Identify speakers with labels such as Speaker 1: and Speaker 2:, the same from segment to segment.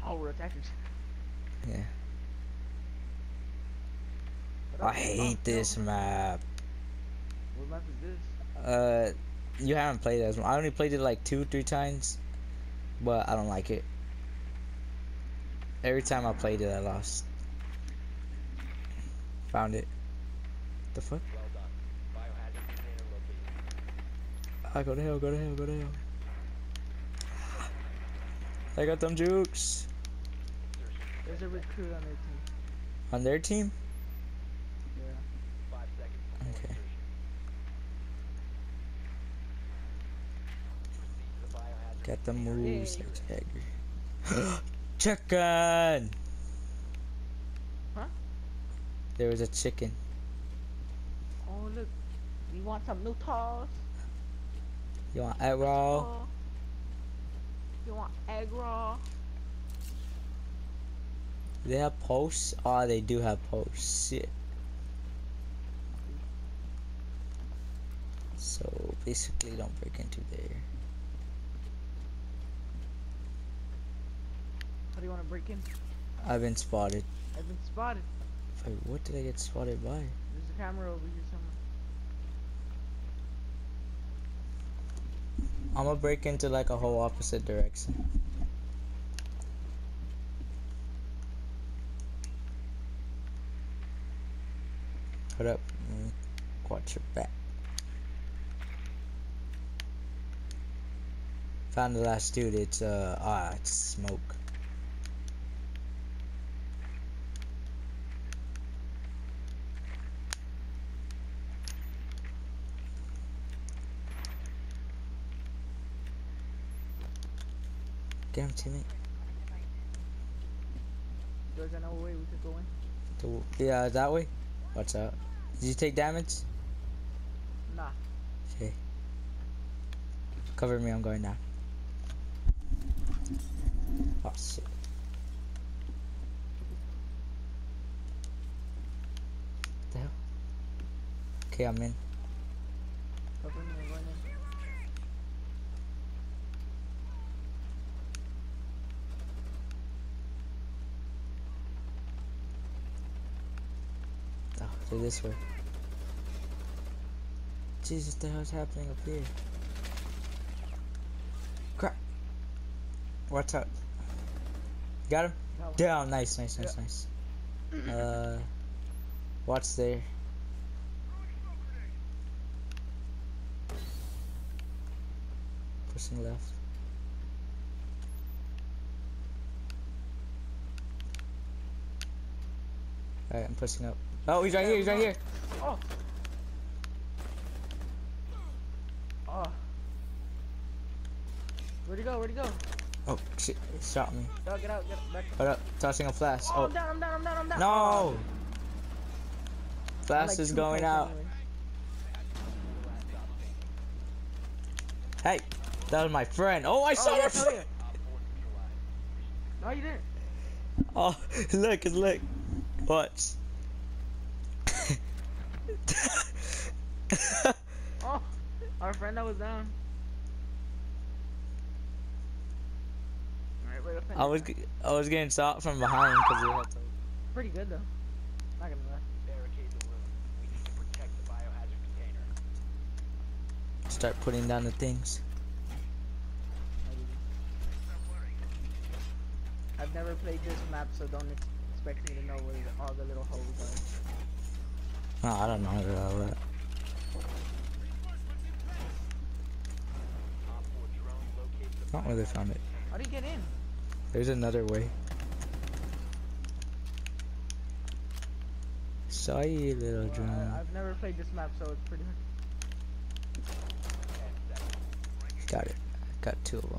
Speaker 1: Oh, we're attackers.
Speaker 2: Yeah.
Speaker 1: What
Speaker 2: I
Speaker 1: up?
Speaker 2: hate this map.
Speaker 1: What map is this?
Speaker 2: You haven't played it as much. I only played it like 2-3 times, but I don't like it. Every time I played it, I lost. Found it. The fuck?
Speaker 3: Well done. Biohazard container located.
Speaker 2: I go to hell, go to hell, go to hell. I got them jukes.
Speaker 3: Insertion
Speaker 1: There's a recruit on their team.
Speaker 2: On their team?
Speaker 1: Yeah.
Speaker 3: 5 seconds before
Speaker 2: Okay.
Speaker 3: insertion. Proceed to the biohazard
Speaker 2: Got the
Speaker 3: container.
Speaker 2: moves.
Speaker 1: Yay.
Speaker 2: Chicken!
Speaker 1: Huh?
Speaker 2: There was a chicken.
Speaker 1: Oh, look. You want some noodles?
Speaker 2: You want egg roll?
Speaker 1: Oh. You want egg roll?
Speaker 2: Do they have posts? Oh, they do have posts. Shit. So basically, don't break into there.
Speaker 1: How do you want to break in?
Speaker 2: I've been spotted.
Speaker 1: I've been spotted.
Speaker 2: Wait, what did I get spotted by?
Speaker 1: There's a camera over here somewhere.
Speaker 2: I'm gonna break into like a whole opposite direction. Hold up. Watch your back. Found the last dude. It's it's smoke. Get him, teammate.
Speaker 1: There's no way we could go in.
Speaker 2: Yeah, that way. Watch out. Did you take damage?
Speaker 1: Nah.
Speaker 2: Okay. Cover me, I'm going down. Oh shit. What the hell? Okay, I'm in.
Speaker 1: Cover me, I'm going in.
Speaker 2: Oh, they're this way. Jesus, what the hell's happening up here? Crap. Watch out. Got him?
Speaker 1: No.
Speaker 2: Down. Nice, nice, nice,
Speaker 1: Yeah.
Speaker 2: nice. Watch there. Pushing left. Alright, I'm pushing up. Oh, he's right here, he's right here.
Speaker 1: Oh. Oh. Where'd he go? Where'd he go?
Speaker 2: Oh, shit, he shot me.
Speaker 1: No, get out, back.
Speaker 2: Hold up, tossing a flash.
Speaker 1: Oh,
Speaker 2: Oh,
Speaker 1: I'm down, I'm down, I'm down, I'm down.
Speaker 2: no! Flash
Speaker 1: I'm like
Speaker 2: is
Speaker 1: 2
Speaker 2: going
Speaker 1: points
Speaker 2: out.
Speaker 1: anyway.
Speaker 2: Hey, that was my friend. Oh, I saw
Speaker 1: yeah,
Speaker 2: her.
Speaker 1: tell you. No, you didn't.
Speaker 2: Oh, look. Watch.
Speaker 1: Oh, our friend that was down. Alright, wait,
Speaker 2: I was getting shot from behind because he had to.
Speaker 1: pretty good though. Not gonna lie.
Speaker 3: Barricade the room. We need to protect the biohazard container.
Speaker 2: Start putting down the things.
Speaker 1: I've never played this map, so don't expect me to know where all the little holes are.
Speaker 2: Oh, I don't know how to do that.
Speaker 3: Op 4 drone located the
Speaker 2: Not where they found it.
Speaker 1: How do you get in?
Speaker 2: There's another way. Saw you, little drone.
Speaker 1: I've never played this map, so it's pretty hard.
Speaker 2: Got it. Got 2 of them.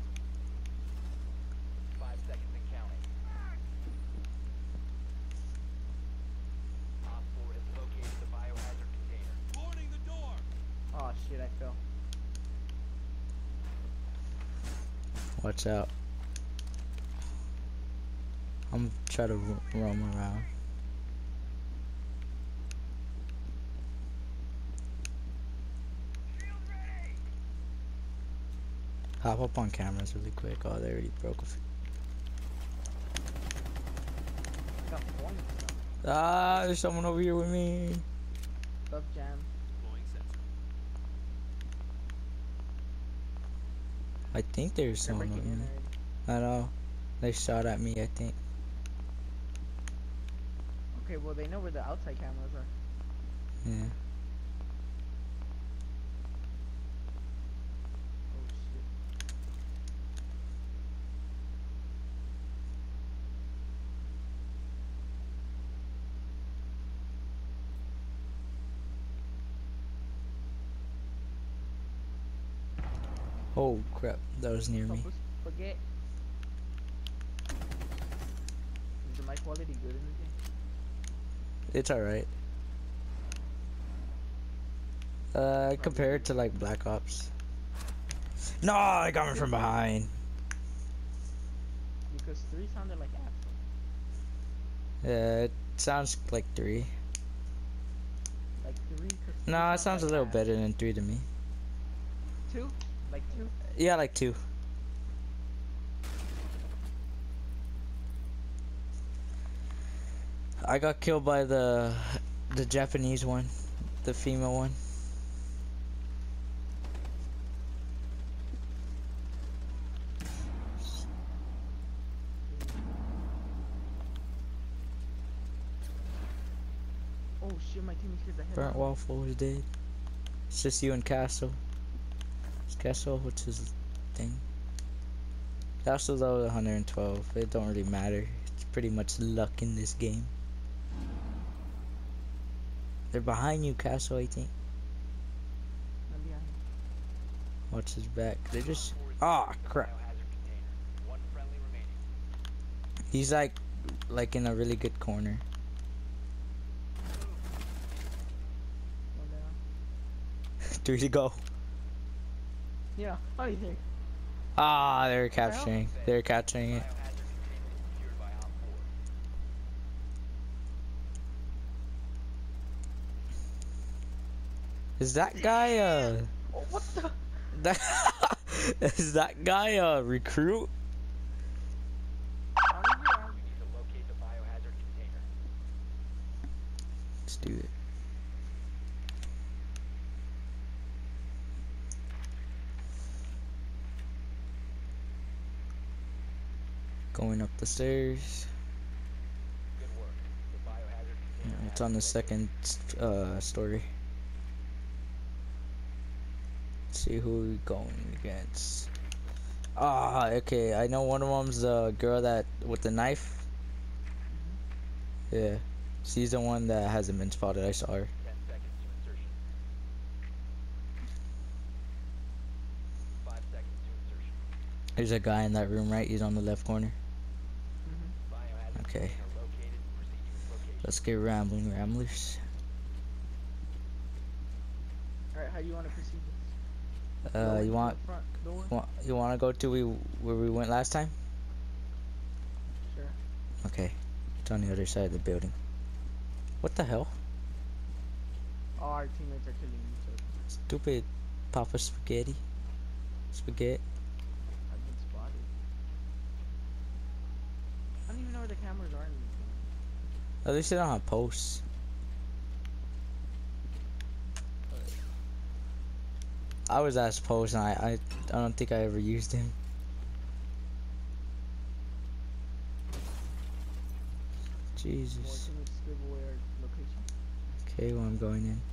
Speaker 3: 5 seconds and counting. Op 4 has located the biohazard container. Boarding the door.
Speaker 1: Oh shit, I fell.
Speaker 2: Watch out. I'm trying to roam around. Hop up on cameras really quick. Oh, they already broke a few.
Speaker 1: got points.
Speaker 2: Ah, there's someone over here with me.
Speaker 1: Stuff jam.
Speaker 3: Deploying sensor.
Speaker 2: I think there's
Speaker 1: They're
Speaker 2: someone over
Speaker 1: breaking in
Speaker 2: me.
Speaker 1: already.
Speaker 2: I know. They shot at me, I think.
Speaker 1: Okay, well they know where the outside cameras are.
Speaker 2: Yeah.
Speaker 1: Oh shit.
Speaker 2: Oh crap, that was near me.
Speaker 1: Help us forget. Is the mic quality good in the game?
Speaker 2: It's alright. Compared to like Black Ops. No, I got me from behind.
Speaker 1: Because 3 sounded like Axel.
Speaker 2: Yeah, it sounds like 3.
Speaker 1: Like 3 cause 3
Speaker 2: No, it
Speaker 1: sounds
Speaker 2: sounds a
Speaker 1: like
Speaker 2: little
Speaker 1: ass.
Speaker 2: better than 3 to me.
Speaker 1: 2? Like 2?
Speaker 2: Yeah, like 2. I got killed by the Japanese one, the female one.
Speaker 1: Oh shit, my teammates get the head
Speaker 2: Burnt
Speaker 1: out.
Speaker 2: Waffle is dead. It's just you and Castle. It's Castle, what's his thing? Castle's level 112. It don't really matter. It's pretty much luck in this game. They're behind you, Castle, I think.
Speaker 1: I'm behind.
Speaker 2: Watch his back. They're just...
Speaker 3: Op 4 is
Speaker 2: Oh,
Speaker 3: securing the
Speaker 2: crap.
Speaker 3: biohazard container. One friendly remaining.
Speaker 2: He's like in a really good corner.
Speaker 1: One down.
Speaker 2: 3 to go.
Speaker 1: Yeah, oh you think?
Speaker 2: Ah, they're
Speaker 1: the hell?
Speaker 2: capturing. They're capturing it.
Speaker 3: Biohazard container secured by Op 4.
Speaker 2: Is that guy
Speaker 1: Oh, what the?
Speaker 2: that is that guy a recruit?
Speaker 1: How did you have-
Speaker 3: We need to locate the biohazard container.
Speaker 2: Let's do it. Going up the stairs.
Speaker 3: Good work. The biohazard container
Speaker 2: It's
Speaker 3: has
Speaker 2: on the
Speaker 3: been
Speaker 2: second story. Let's see who we going against. Ah, okay. I know one of them's the girl that with the knife. Yeah, she's the one that hasn't been spotted. I saw her.
Speaker 3: 10 seconds to insertion. 5 seconds to insertion.
Speaker 2: There's a guy in that room, right? He's on the left corner.
Speaker 3: Biohazard
Speaker 2: Okay.
Speaker 3: container located. Proceed to its location.
Speaker 2: Let's get rambling, ramblers.
Speaker 1: Alright, how do you want to proceed this? Go
Speaker 2: You
Speaker 1: into
Speaker 2: want
Speaker 1: the front door?
Speaker 2: you want to go to where we went last time?
Speaker 1: Sure.
Speaker 2: Okay, it's on the other side of the building. What the hell?
Speaker 1: All our teammates are killing each other.
Speaker 2: Stupid Papa Spaghetti. Spaghetti.
Speaker 1: I've been spotted. I don't even know where the cameras are in this game.
Speaker 2: At least they don't have posts. I was asked post and I don't think I ever used him.
Speaker 1: More
Speaker 2: Jesus.
Speaker 1: teammates give away our location.
Speaker 2: Okay, well I'm going in.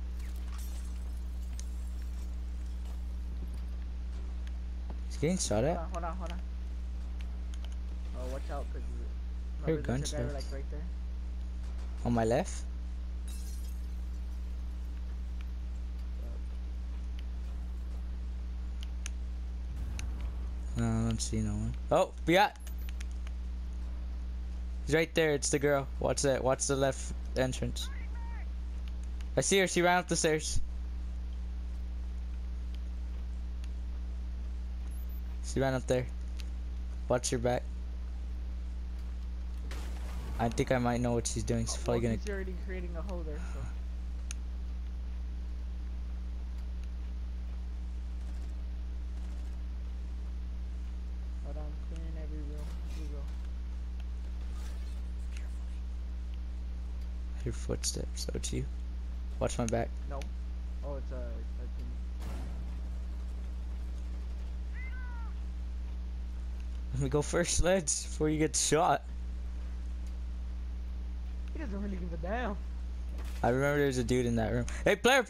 Speaker 2: He's getting shot at?
Speaker 1: Hold on. Oh, watch out, cause
Speaker 2: Hear
Speaker 1: remember there's a guy
Speaker 2: gunshots.
Speaker 1: like right there.
Speaker 2: On my left? No, I don't see no one. Oh, yeah. He's right there. It's the girl. Watch that. Watch the left entrance. I see her. She ran up the stairs. She ran up there. Watch your back. I think I might know what she's doing. She's probably
Speaker 1: Well,
Speaker 2: gonna.
Speaker 1: he's already creating a hole there, so. Hold on, clearing every room. Here we go.
Speaker 2: Your footsteps. Oh, it's you. Watch my back.
Speaker 1: No. Oh, it's a team.
Speaker 2: Let me go first, Ledge, before you get shot.
Speaker 1: He doesn't really give a damn.
Speaker 2: I remember there's a dude in that room. Hey, player!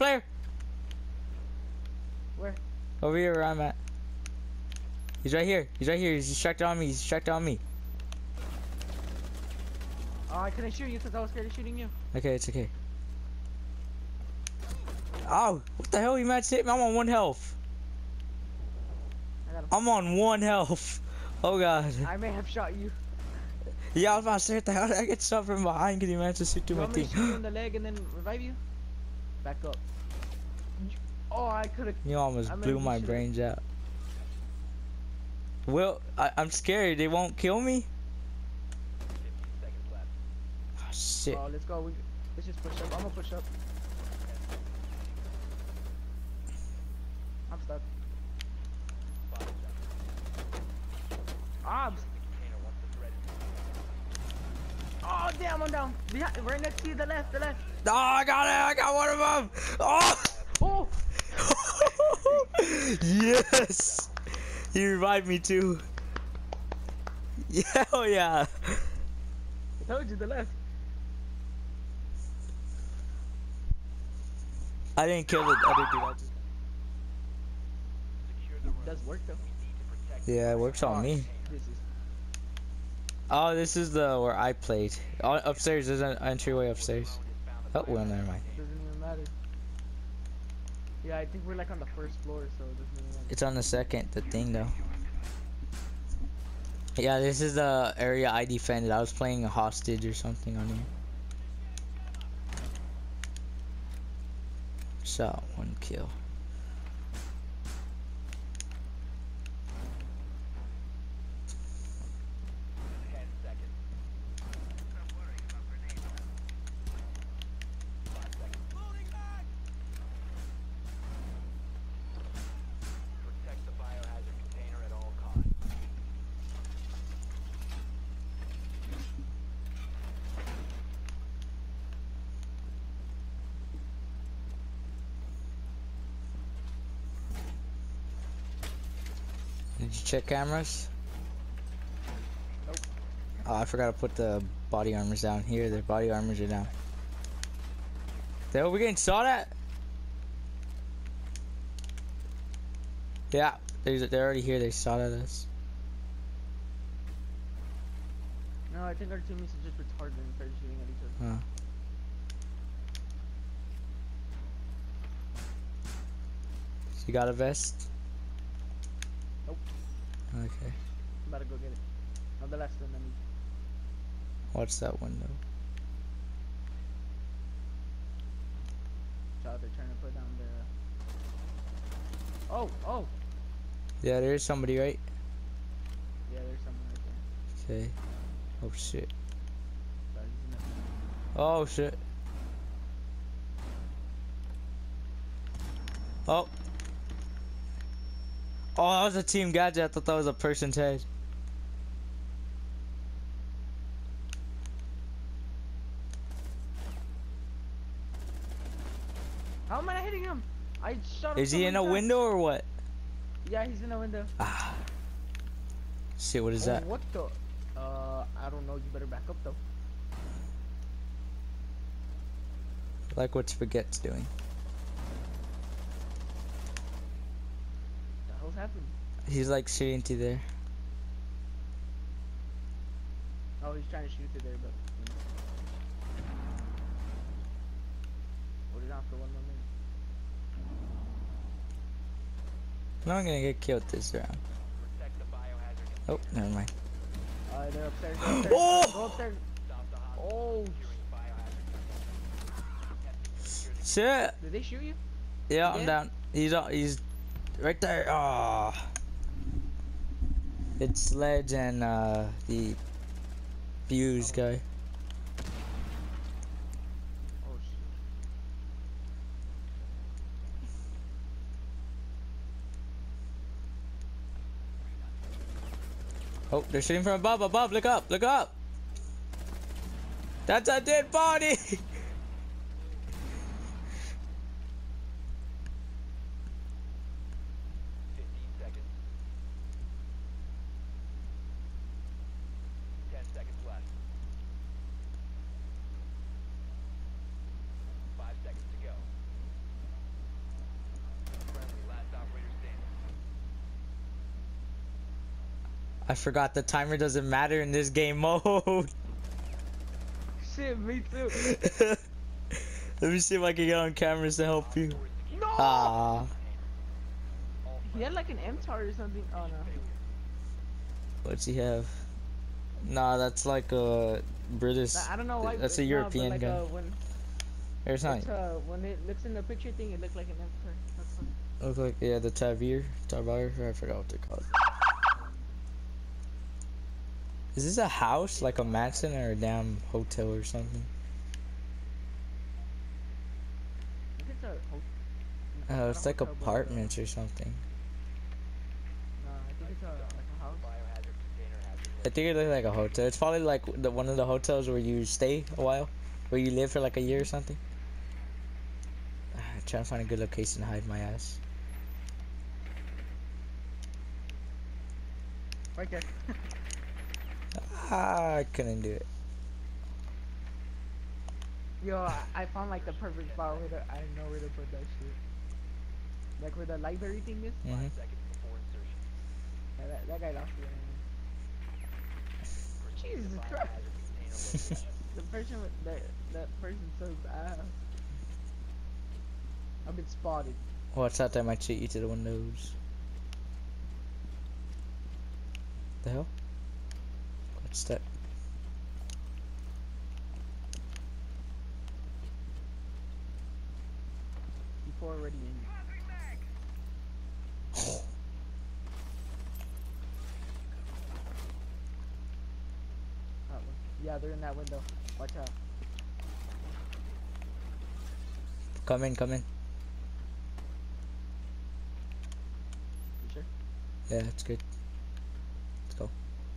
Speaker 1: Where?
Speaker 2: Over here where I'm at. He's right here. He's distracted on me.
Speaker 1: Oh, I couldn't shoot you because I was scared of shooting you.
Speaker 2: Okay, it's okay. Oh, what the hell? You managed to hit me? I'm on 1 health.
Speaker 1: I got him.
Speaker 2: I'm on 1 health. Oh, God.
Speaker 1: I may have shot you.
Speaker 2: Yeah, I was about to say, what the hell did I get shot from behind because you managed to shoot through
Speaker 1: You
Speaker 2: my
Speaker 1: want me
Speaker 2: team?
Speaker 1: to shoot you in the leg and then revive you? Back up. Oh, I could have.
Speaker 2: You almost blew my brains out. Well, I'm scared. They won't kill me?
Speaker 3: 15 seconds left.
Speaker 2: Oh, shit.
Speaker 1: Oh, let's go. Let's just push up. I'm gonna push up. I'm stuck.
Speaker 3: 5 seconds.
Speaker 1: Obs.
Speaker 3: Container once the threat is
Speaker 1: Oh, damn, I'm down. Behind, right next to you, the left.
Speaker 2: Oh, I got it. I got one of them. Oh!
Speaker 1: Oh!
Speaker 2: Yes! He revived me too. Yeah, hell yeah.
Speaker 1: I told you, the left.
Speaker 2: I didn't kill the other dude. I just...
Speaker 3: secure the room.
Speaker 1: It does work, though.
Speaker 3: We need to protect
Speaker 2: Yeah, it works on me.
Speaker 1: This is.
Speaker 2: Oh, this is the where I played. Oh, upstairs, there's an entryway upstairs. Oh, well, never mind.
Speaker 1: Doesn't even matter. Yeah, I think we're like on the first floor, so it doesn't even matter.
Speaker 2: It's on the second, the thing though. Yeah, this is the area I defended. I was playing a hostage or something on here. Shot, 1 kill.
Speaker 3: Protect the biohazard container at all costs.
Speaker 2: Did you check cameras?
Speaker 1: Nope.
Speaker 2: Oh, I forgot to put the body armors down here. The body armors are down. The hell, we getting shot at? Yeah, they're already here. They shot at us.
Speaker 1: No, I think our teammates are just retarded and started shooting at each other.
Speaker 2: Huh. So you got a vest?
Speaker 1: Nope.
Speaker 2: Okay.
Speaker 1: I'm about to go get it. On the last one, I mean.
Speaker 2: Watch that window.
Speaker 1: So they're trying to put down the. Oh!
Speaker 2: Yeah, there's somebody, right?
Speaker 1: Yeah, there's someone right there.
Speaker 2: Okay. Oh shit.
Speaker 1: Sorry, he's in the-
Speaker 2: Oh shit. Oh. Oh, that was a team gadget. I thought that was a person's head.
Speaker 1: How am I not hitting him? I shot him.
Speaker 2: Is
Speaker 1: so
Speaker 2: he in
Speaker 1: many
Speaker 2: a
Speaker 1: times.
Speaker 2: window or what?
Speaker 1: Yeah, he's in a window.
Speaker 2: Ah. Shit, what is
Speaker 1: Oh,
Speaker 2: that?
Speaker 1: what the? I don't know. You better back up though.
Speaker 2: Like what Spaghetti's doing.
Speaker 1: What the hell's happening?
Speaker 2: He's like shooting to there.
Speaker 1: Oh, he's trying to shoot through there, but. You know. Hold it on for 1 more minute.
Speaker 2: No, I'm gonna get killed this round.
Speaker 3: Protect the biohazard
Speaker 2: Oh,
Speaker 3: container.
Speaker 2: never mind.
Speaker 1: They're upstairs. Go upstairs.
Speaker 2: Oh!
Speaker 1: Go upstairs.
Speaker 3: Stop the hostage.
Speaker 1: Oh,
Speaker 3: Securing the biohazard container.
Speaker 2: Shit.
Speaker 1: did they shoot you?
Speaker 2: Yeah, I'm
Speaker 1: Yeah.
Speaker 2: down. He's right there. Ah. It's Sledge and the Fuse guy.
Speaker 1: Oh shit.
Speaker 2: Oh, they're shooting from above. Above, look up, look up. That's a dead body. I forgot the timer doesn't matter in this game mode.
Speaker 1: Shit, me too.
Speaker 2: Let me see if I can get on cameras to help you.
Speaker 1: No!
Speaker 2: Ah,
Speaker 1: He had like an MTAR or something. Oh no.
Speaker 2: what's he have? Nah, that's like a British.
Speaker 1: I don't know why.
Speaker 2: That's a
Speaker 1: no,
Speaker 2: European
Speaker 1: but like,
Speaker 2: gun. There's not.
Speaker 1: When it looks in the picture thing, it looked like an MTAR. That's funny.
Speaker 2: Look like, yeah, the Tavir. I forgot what they're called. Is this a house, like a mansion, or a damn hotel or something?
Speaker 1: I think it's a
Speaker 2: Oh,
Speaker 1: not
Speaker 2: it's
Speaker 1: a
Speaker 2: like
Speaker 1: hotel, but,
Speaker 2: apartments or something.
Speaker 1: no, I think it's like a house.
Speaker 3: Biohazard container has been
Speaker 2: I think it looks like a hotel. It's probably like one of the hotels where you stay a while, where you live for like a year or something. Trying to find a good location to hide my ass.
Speaker 1: Right there.
Speaker 2: I couldn't do it.
Speaker 1: Yo, I found like the perfect spot where I know where to put that shit. Like where the library thing is.
Speaker 2: Mhm.
Speaker 3: 5 seconds before insertion.
Speaker 1: Yeah, that guy lost it.
Speaker 3: Proceed to
Speaker 1: Jesus
Speaker 3: the
Speaker 1: Christ.
Speaker 3: biohazard container location.
Speaker 1: The person with that person's so bad. I've been spotted.
Speaker 2: Watch out, that might shoot you to the windows. The hell? What's that?
Speaker 1: Before already in. That one. Yeah, they're in that window. Watch out.
Speaker 2: Come in, come in.
Speaker 1: You sure?
Speaker 2: Yeah, it's good. Let's go.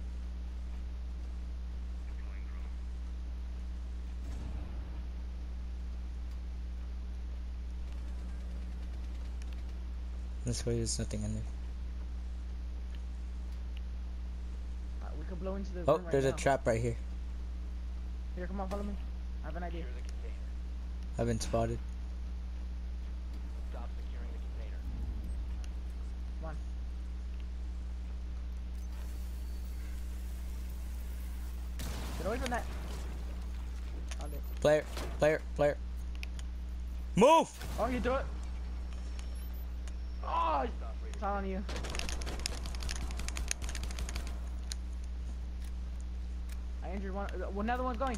Speaker 2: This way, there's nothing in there.
Speaker 1: We could blow into the
Speaker 2: Oh,
Speaker 1: room right
Speaker 2: there's
Speaker 1: now.
Speaker 2: a trap right here.
Speaker 1: Here, come on, follow me. I have an idea.
Speaker 3: Secure the container.
Speaker 2: I've been spotted.
Speaker 3: Stop securing the container.
Speaker 1: Come on. Get away from that. Okay.
Speaker 2: Player. Move!
Speaker 1: Oh, you do it. Oh, it's on you. I injured one. Another one's going.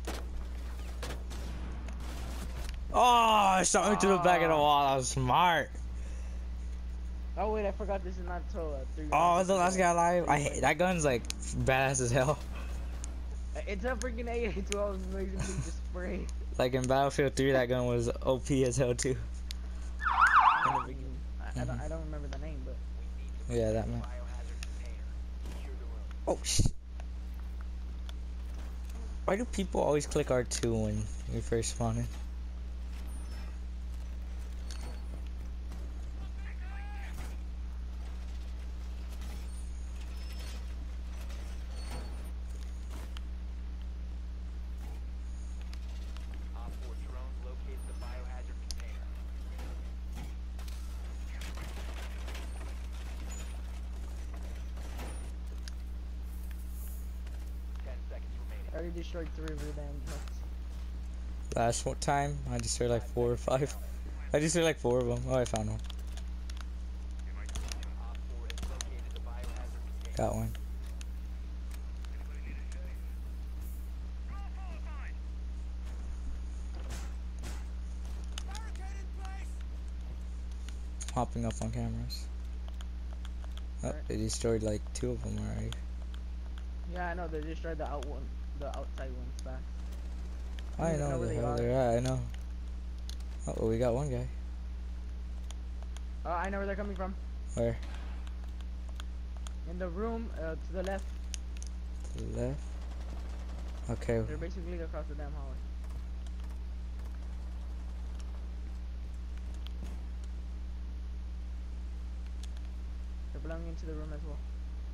Speaker 2: Oh, I shot me through the back of the wall. I was smart.
Speaker 1: Oh wait, I forgot this is not until 3
Speaker 2: Oh,
Speaker 1: rounds.
Speaker 2: the last guy alive. I hate that gun's like badass as hell.
Speaker 1: It's a freaking AA-12 basically just spray.
Speaker 2: Like in Battlefield 3, that gun was OP as hell too.
Speaker 1: I don't remember the name, but
Speaker 2: Yeah, that man.
Speaker 3: Biohazard container. Secure the room.
Speaker 2: Oh shit. Why do people always click R2 when you first spawn in?
Speaker 3: Op 4 drone locates the biohazard container.
Speaker 1: I already destroyed 3 of your damn trucks.
Speaker 2: Last time, I destroyed like 4 or 5. I destroyed like 4 of them. Oh, I found one.
Speaker 3: Op 4 has located the biohazard container.
Speaker 2: Got one. Hopping up on cameras. Oh,
Speaker 1: Alright.
Speaker 2: they destroyed like 2 of them already.
Speaker 1: Yeah, I know they destroyed the the outside ones back.
Speaker 2: I
Speaker 1: even
Speaker 2: know
Speaker 1: know
Speaker 2: where
Speaker 1: where
Speaker 2: the
Speaker 1: they
Speaker 2: hell
Speaker 1: are.
Speaker 2: they're at. I know. Oh, well, we got one guy.
Speaker 1: I know where they're coming from.
Speaker 2: Where?
Speaker 1: In the room to the left.
Speaker 2: To the left. Okay.
Speaker 1: They're basically across the damn hallway. They're belonging into the room as well.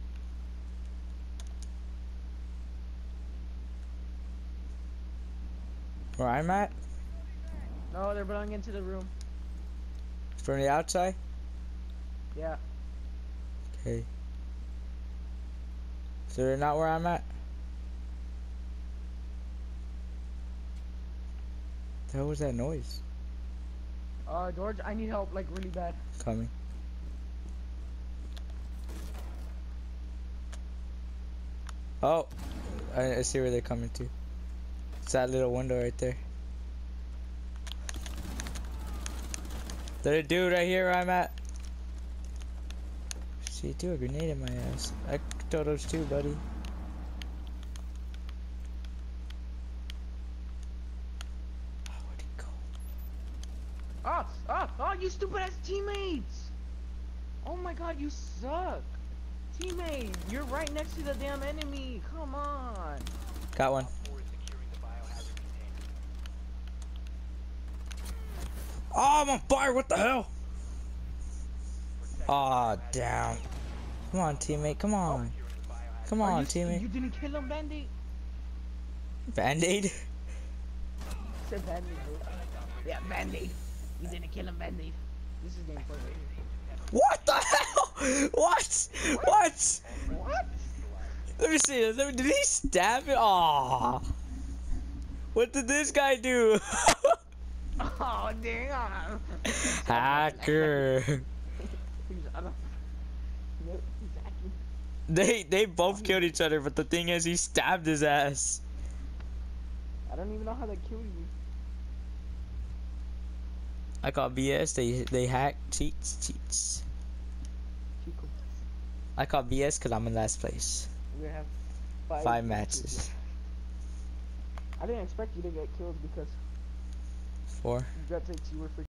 Speaker 2: Where I'm at?
Speaker 1: No, they're belonging into the room.
Speaker 2: From the outside?
Speaker 1: Yeah.
Speaker 2: Okay. So they're not where I'm at? The hell was that noise?
Speaker 1: George, I need help, like, really bad.
Speaker 2: Coming. Oh, I see where they're coming to. It's that little window right there. There's a dude right here where I'm at. See, threw a grenade in my ass. I could throw those too, buddy. Oh, where'd he go?
Speaker 1: Oh, you stupid ass teammates! Oh my god, you suck! Teammate, you're right next to the damn enemy. Come on.
Speaker 2: Got one.
Speaker 3: Op 4 is securing the biohazard container.
Speaker 2: Oh, I'm on fire. What the hell?
Speaker 3: Protect
Speaker 2: Aw,
Speaker 3: the biohazard
Speaker 2: damn. Come on, teammate. Come on.
Speaker 3: securing the biohazard.
Speaker 2: Come
Speaker 1: Are
Speaker 2: on,
Speaker 1: you,
Speaker 2: teammate.
Speaker 1: You didn't kill him, Band-Aid?
Speaker 2: Band-Aid?
Speaker 1: Said Band-Aid, bro. Yeah, Band-Aid. You didn't kill him, Band-Aid. This is game 4 right here.
Speaker 2: What the hell? What? What?
Speaker 1: What?
Speaker 2: Let me see. Did he stab it? Aw. What did this guy do?
Speaker 1: Oh, damn.
Speaker 2: Hacker.
Speaker 1: He's hacking.
Speaker 2: They both killed each other, but the thing is, he stabbed his ass.
Speaker 1: I don't even know how they killed you.
Speaker 2: I call BS. They hack cheats.
Speaker 1: Chico.
Speaker 2: I call BS because I'm in last place.
Speaker 1: We're gonna have
Speaker 2: 5 matches.
Speaker 1: I didn't expect you to get killed because
Speaker 2: 4.
Speaker 1: you got to you were freaking